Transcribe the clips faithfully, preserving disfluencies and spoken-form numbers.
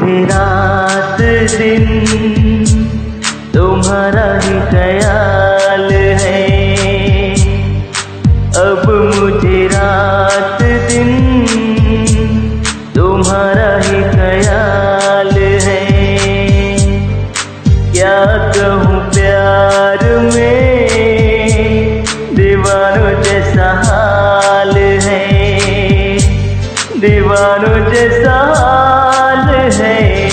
मुझे रात दिन तुम्हारा ही ख्याल है। अब मुझे रात दिन तुम्हारा ही ख्याल है। क्या कहूँ प्यार में दीवानों जैसा हाल है, दीवानों जैसा हाल है।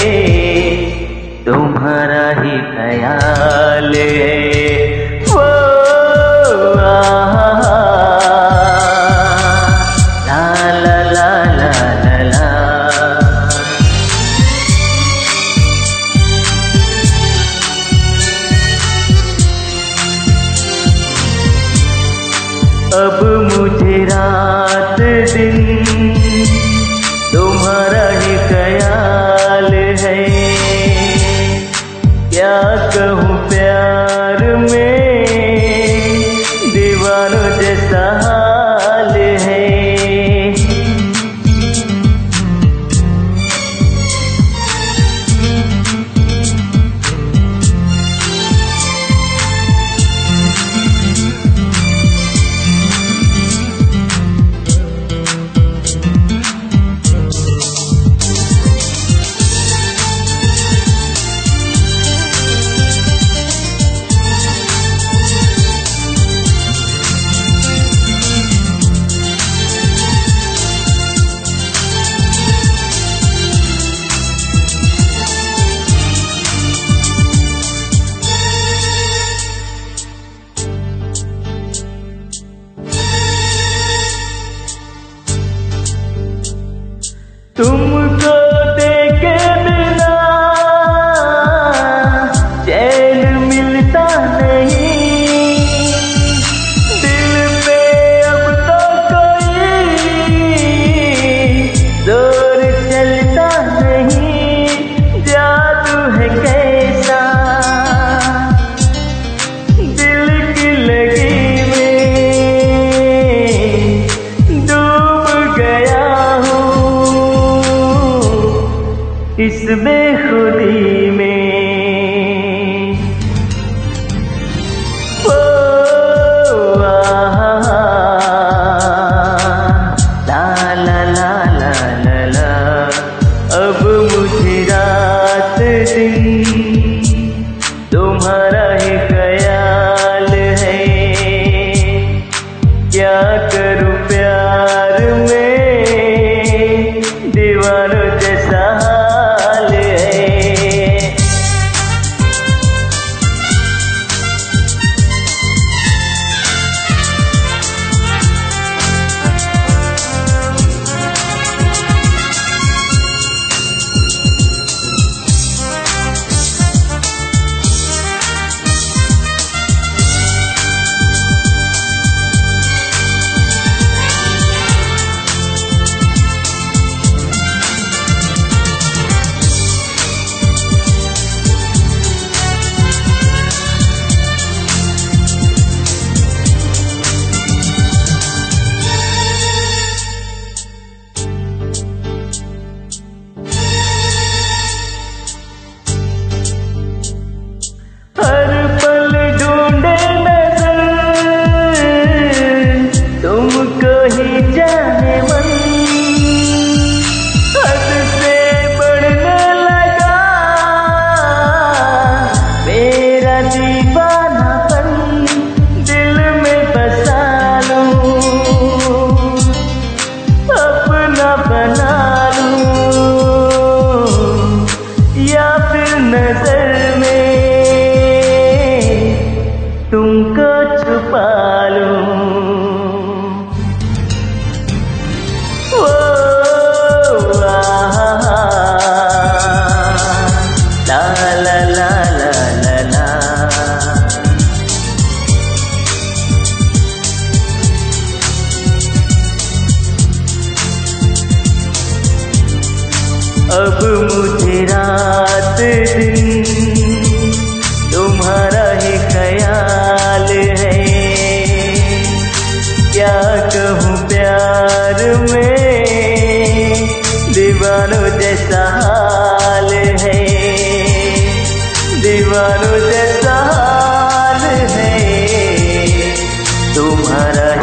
तुम्हारा ही ख्याल है। वो आ, ला ला ला ला ला ला। अब मुझे रात दिन तुम्हारा ही ख्याल है। क्या कहूँ प्यार में दीवानों जैसा हाल है। तुमको देखे बिना चैन मिलता नहीं। दिल पे अब तो कोई जोर चलता नहीं। जादू है कैसा दिल की लगी में डूब गया इस बेखुदी में। ओ आ, ला ला ला ला ला ला। अब मुझे रात दिन तुम्हारा ही ख्याल है। क्या करूं प्यार में दीवानों जैसा नजर में तुमको छुपा लूं। ओ आ, ला ला ला ला ला ला। अब मुझे रात दिन तुम्हारा ही ख्याल है। क्या कहूँ प्यार में दीवानों जैसा हाल दीवारों जैसा हाल है तुम्हारा